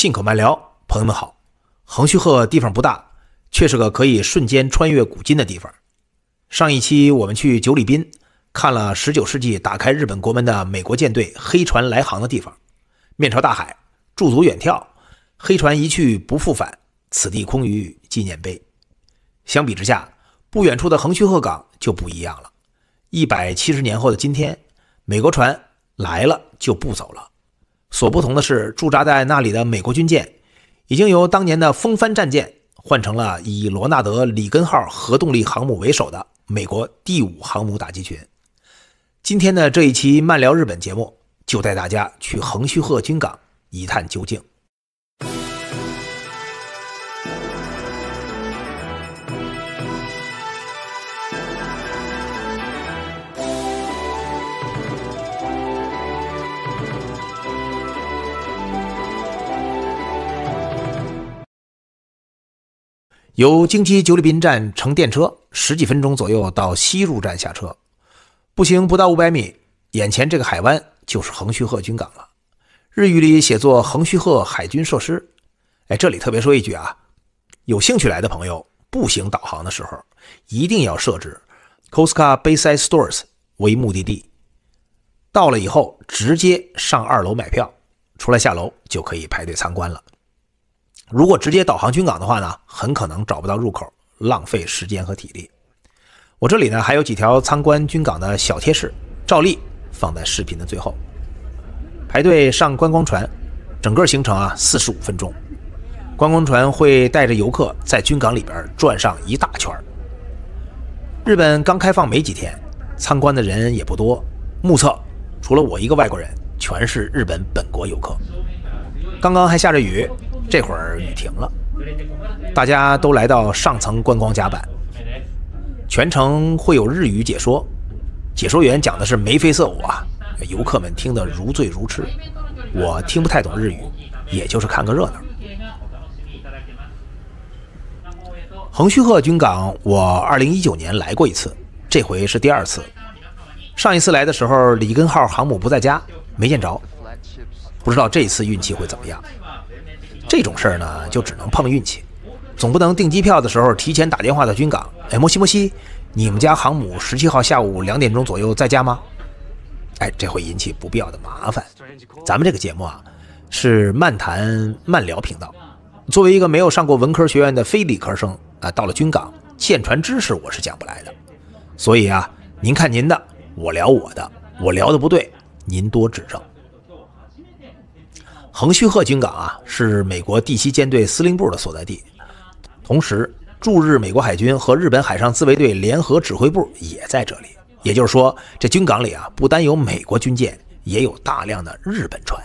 信口慢聊，朋友们好。横须贺地方不大，却是个可以瞬间穿越古今的地方。上一期我们去九里滨，看了19世纪打开日本国门的美国舰队黑船来航的地方。面朝大海，驻足远眺，黑船一去不复返，此地空余纪念碑。相比之下，不远处的横须贺港就不一样了。170年后的今天，美国船来了就不走了。所不同的是，驻扎在那里的美国军舰已经由当年的风帆战舰换成了以罗纳德·里根号核动力航母为首的美国第5航母打击群。今天的这一期慢聊日本节目，就带大家去横须贺军港一探究竟。由京畿九里滨站乘电车10几分钟左右到西入站下车，步行不到500米，眼前这个海湾就是横须贺军港了。日语里写作横须贺海军设施。这里特别说一句啊，有兴趣来的朋友，步行导航的时候一定要设置 Koska Bayside Stores 为目的地。到了以后直接上2楼买票，出来下楼就可以排队参观了。如果直接导航军港的话呢，很可能找不到入口，浪费时间和体力。我这里呢还有几条参观军港的小贴士，照例放在视频的最后。排队上观光船，整个行程45分钟。观光船会带着游客在军港里边转上一大圈。日本刚开放没几天，参观的人也不多，目测除了我一个外国人，全是日本本国游客。刚刚还下着雨，这会儿雨停了，大家都来到上层观光甲板，全程会有日语解说，解说员讲的是眉飞色舞啊，游客们听得如醉如痴。我听不太懂日语，也就是看个热闹。横须贺军港我2019年来过一次，这回是第2次。上一次来的时候，里根号航母不在家，没见着，不知道这次运气会怎么样。这种事儿呢，就只能碰运气，总不能订机票的时候提前打电话到军港，摩西，你们家航母17号下午2点钟左右在家吗？这会引起不必要的麻烦。咱们这个节目是漫谈慢聊频道，作为一个没有上过文科学院的非理科生到了军港，舰船知识我是讲不来的，所以您看您的，我聊我的，我聊的不对，您多指正。横须贺军港是美国第7舰队司令部的所在地，同时驻日美国海军和日本海上自卫队联合指挥部也在这里。也就是说，这军港里不单有美国军舰，也有大量的日本船。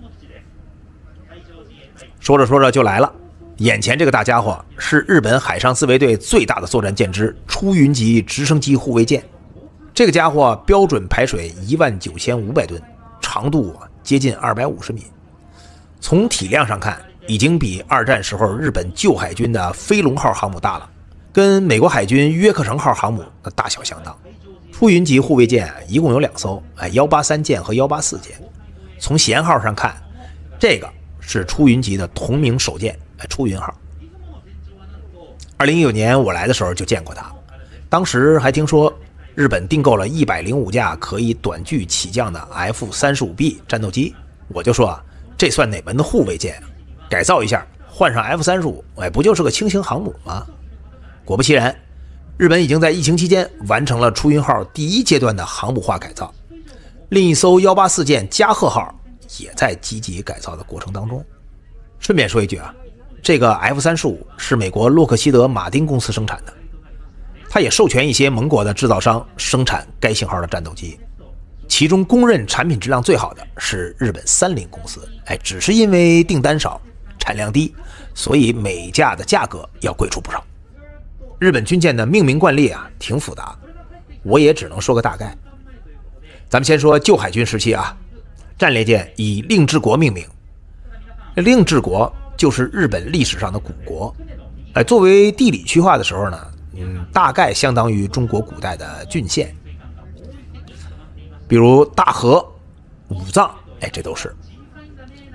说着说着就来了，眼前这个大家伙是日本海上自卫队最大的作战舰只出云级直升机护卫舰。这个家伙标准排水19500吨，长度接近250米。从体量上看，已经比2战时候日本旧海军的飞龙号航母大了，跟美国海军约克城号航母的大小相当。出云级护卫舰一共有2艘，183舰和184舰。从舷号上看，这个是出云级的同名首舰出云号。2019年我来的时候就见过它，当时还听说日本订购了105架可以短距起降的 F-35B 战斗机，我就说这算哪门的护卫舰？改造一下，换上 F-35，不就是个轻型航母吗？果不其然，日本已经在疫情期间完成了出云号第1阶段的航母化改造，另一艘184舰加贺号也在积极改造的过程当中。顺便说一句这个 F-35是美国洛克希德马丁公司生产的，它也授权一些盟国的制造商生产该型号的战斗机。其中公认产品质量最好的是日本三菱公司，只是因为订单少，产量低，所以每架的价格要贵出不少。日本军舰的命名惯例挺复杂，我也只能说个大概。咱们先说旧海军时期战列舰以令制国命名，令制国就是日本历史上的古国，作为地理区划的时候呢，大概相当于中国古代的郡县。比如大和、武藏，这都是。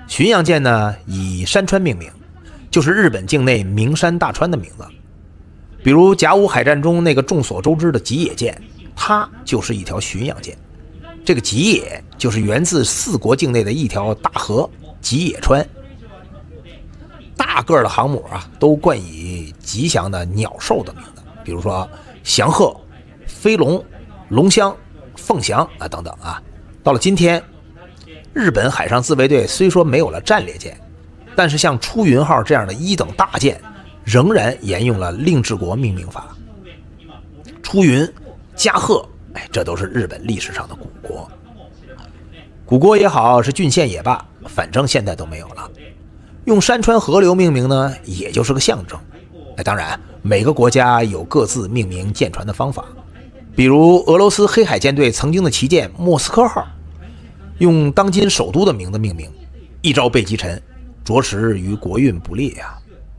巡洋舰呢以山川命名，就是日本境内名山大川的名字。比如甲午海战中那个众所周知的吉野舰，它就是一条巡洋舰。这个吉野就是源自四国境内的一条大河吉野川。大个的航母啊，都冠以吉祥的鸟兽的名字，比如说翔鹤、飞龙、龙香、凤翔啊等等啊。到了今天，日本海上自卫队虽说没有了战列舰，但是像出云号这样的一等大舰，仍然沿用了令制国命名法。出云、加贺，这都是日本历史上的古国。古国也好，是郡县也罢，反正现在都没有了。用山川河流命名呢，也就是个象征。当然，每个国家有各自命名舰船的方法。比如俄罗斯黑海舰队曾经的旗舰莫斯科号，用当今首都的名字命名，一朝被击沉，着实与国运不利啊。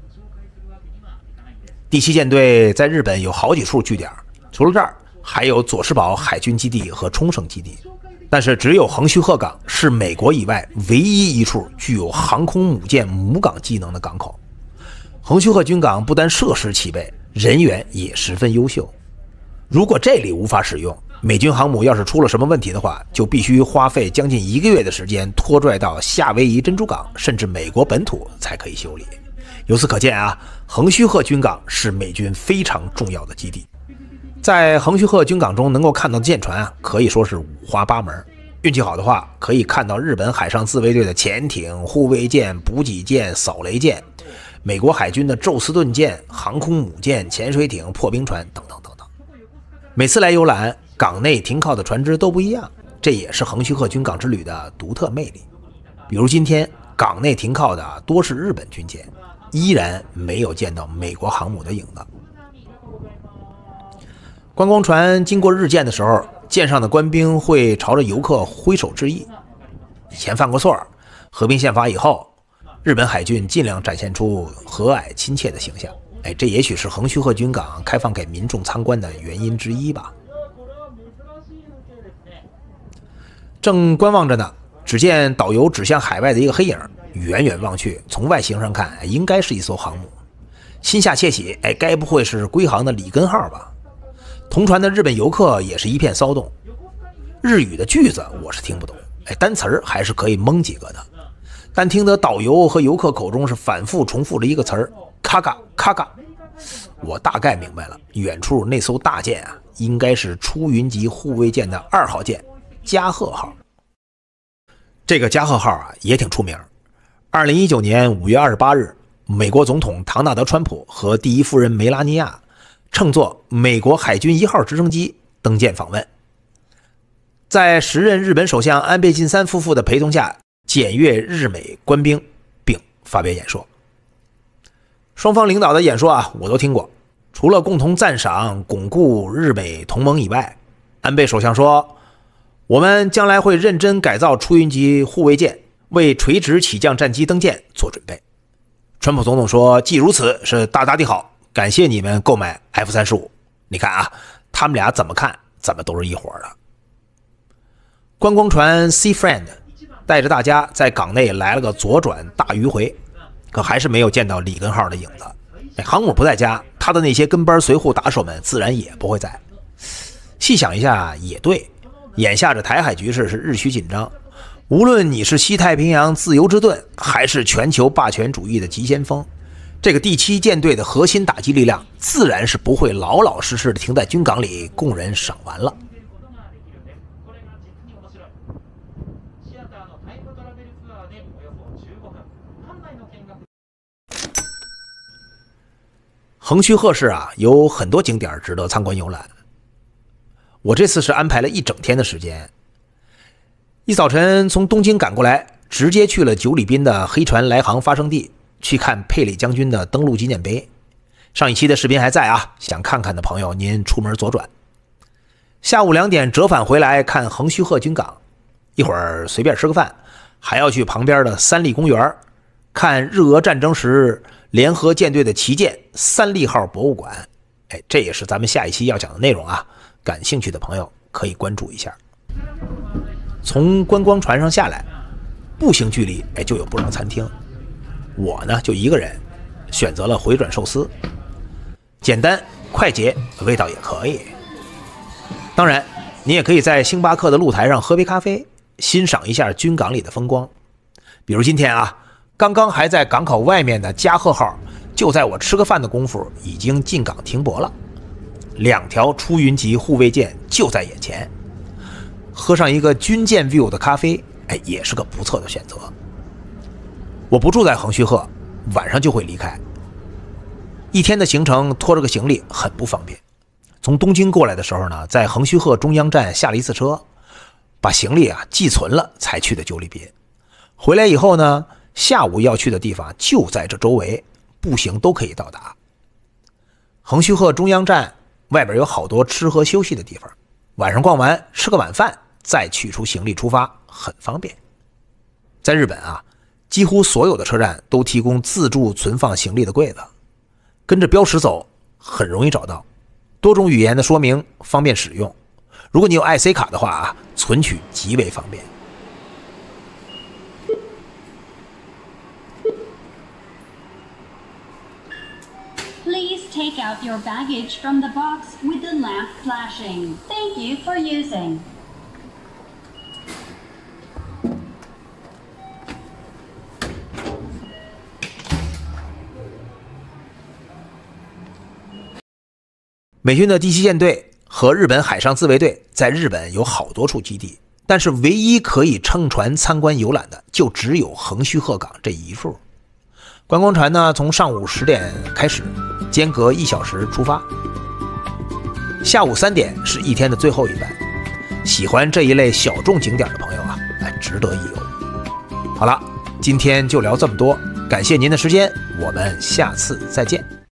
第七舰队在日本有好几处据点，除了这儿，还有佐世保海军基地和冲绳基地。但是只有横须贺港是美国以外唯一一处具有航空母舰母港机能的港口。横须贺军港不但设施齐备，人员也十分优秀。如果这里无法使用，美军航母要是出了什么问题的话，就必须花费将近1个月的时间拖拽到夏威夷珍珠港甚至美国本土才可以修理。由此可见啊，横须贺军港是美军非常重要的基地。在横须贺军港中能够看到的舰船啊，可以说是五花八门。运气好的话，可以看到日本海上自卫队的潜艇、护卫舰、补给舰、扫雷舰，美国海军的宙斯盾舰、航空母舰、潜水艇、破冰船等等等等。每次来游览，港内停靠的船只都不一样，这也是横须贺军港之旅的独特魅力。比如今天港内停靠的多是日本军舰，依然没有见到美国航母的影子。观光船经过日舰的时候，舰上的官兵会朝着游客挥手致意。以前犯过错，和平宪法以后，日本海军尽量展现出和蔼亲切的形象。这也许是横须贺军港开放给民众参观的原因之一吧。正观望着呢，只见导游指向海外的一个黑影，远远望去，从外形上看，应该是一艘航母。心下窃喜，该不会是归航的里根号吧？同船的日本游客也是一片骚动。日语的句子我是听不懂，单词儿还是可以蒙几个的，但听得导游和游客口中是反复重复着一个词儿“咔嘎咔嘎”，我大概明白了，远处那艘大舰啊，应该是出云级护卫舰的2号舰加贺号。这个加贺号啊也挺出名。2019年5月28日，美国总统唐纳德·川普和第一夫人梅拉尼亚乘坐美国海军1号直升机登舰访问，在时任日本首相安倍晋三夫妇的陪同下，检阅日美官兵并发表演说。双方领导的演说啊，我都听过。除了共同赞赏巩固日美同盟以外，安倍首相说，我们将来会认真改造出云级护卫舰，为垂直起降战机登舰做准备。川普总统说，既如此，是大大的好，感谢你们购买 F-35。你看啊，他们俩怎么看怎么都是一伙的。观光船 Sea Friend 带着大家在港内来了个左转大迂回，可还是没有见到里根号的影子。航母不在家，他的那些跟班随护打手们自然也不会在。细想一下也对，眼下这台海局势是日趋紧张，无论你是西太平洋自由之盾，还是全球霸权主义的急先锋，这个第7舰队的核心打击力量自然是不会老老实实的停在军港里供人赏玩了。横须贺市啊，有很多景点值得参观游览。我这次是安排了1整天的时间，一早晨从东京赶过来，直接去了久里滨的黑船来航发生地，去看佩里将军的登陆纪念碑。上一期的视频还在啊，想看看的朋友您出门左转。下午2点折返回来看横须贺军港，一会儿随便吃个饭，还要去旁边的三立公园看日俄战争时联合舰队的旗舰三立号博物馆。这也是咱们下一期要讲的内容啊，感兴趣的朋友可以关注一下。从观光船上下来， 步行距离就有不少餐厅。我呢就一个人选择了回转寿司，简单快捷，味道也可以。当然你也可以在星巴克的露台上喝杯咖啡，欣赏一下军港里的风光。比如今天刚刚还在港口外面的加贺号，就在我吃个饭的功夫已经进港停泊了，2条出云级护卫舰就在眼前，喝上一个军舰 view 的咖啡也是个不错的选择。我不住在横须贺，晚上就会离开，一天的行程拖着个行李很不方便。从东京过来的时候呢，在横须贺中央站下了一次车，把行李寄存了才去的久里滨。回来以后呢，下午要去的地方就在这周围，步行都可以到达。横须贺中央站外边有好多吃喝休息的地方，晚上逛完吃个晚饭再取出行李出发，很方便。在日本几乎所有的车站都提供自助存放行李的柜子，跟着标识走很容易找到，多种语言的说明方便使用。如果你有 IC 卡的话存取极为方便。 Please take out your baggage from the box with the lamp flashing. Thank you for using. 美军的第7舰队和日本海上自卫队在日本有好多处基地，但是唯一可以乘船参观游览的就只有横须贺港这一处。观光船呢，从上午10点开始，间隔1小时出发，下午3点是一天的最后一班。喜欢这一类小众景点的朋友值得一游。好了，今天就聊这么多，感谢您的时间，我们下次再见。